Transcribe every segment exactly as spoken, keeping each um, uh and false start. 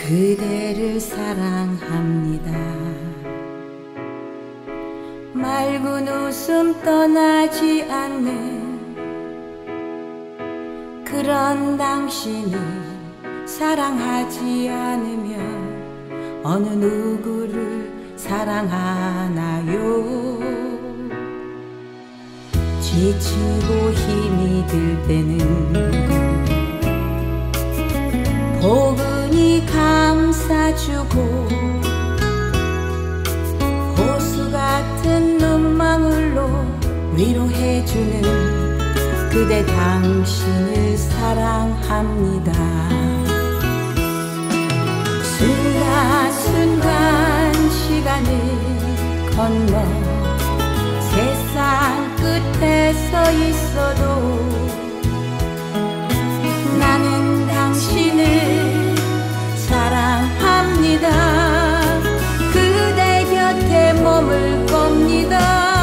그대를 사랑합니다. 맑은 웃음 떠나지 않는 그런 당신이 사랑하지 않으면 어느 누구를 사랑하나요? 지치고 힘이 들 때는 포근히 감싸주고 호수 같은 눈망울로 위로해주는 그대 당신을 사랑합니다. 순간순간 시간을 건너 세상 끝에 서 있어도 나는 당신을 사랑합니다. 그대 곁에 머물 겁니다.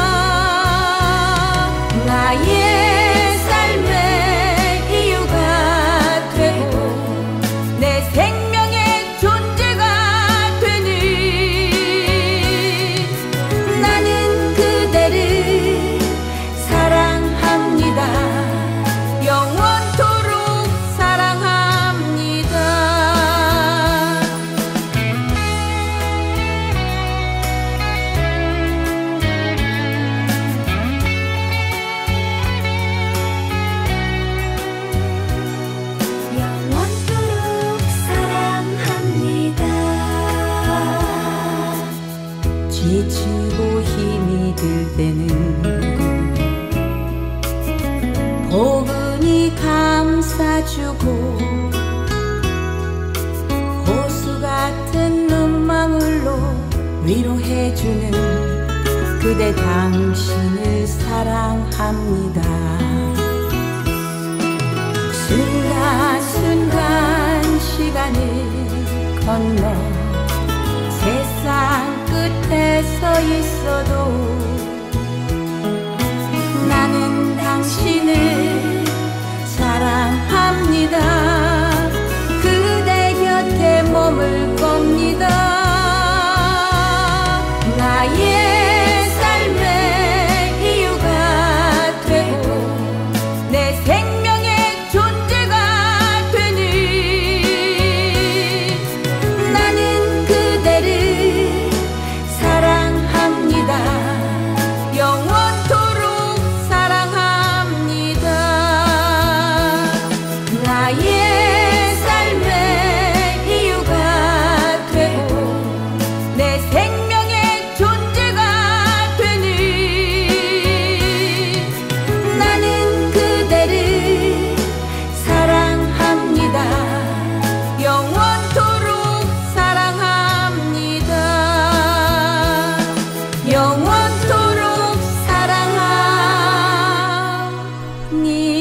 나의 삶의 이유가 되고 내 생명의 존재가 되는 나는 그대를 사랑합니다. 영원토록 사랑합니다. 영원토록 사랑합니다. 지치고 힘이 들 때는 포근히 감싸주고 호수 같은 눈망울로 위로해주는 그대 당신을 사랑합니다. 순간순간 시간을 건너 세상 끝에 서 있어도 나는 당신을 사랑합니다. 그대 곁에 머물 겁니다. 나의 삶의 이유가 되고 내 생명의 존재가 되는 나는 그대를 사랑합니다. 영원토록 사랑합니다. 나의 삶의 이유가 되고 내 생명의 존재가 되는 나는 그대를 사랑합니다. 영원토록 사랑합니다. 영원토록 사랑합니다.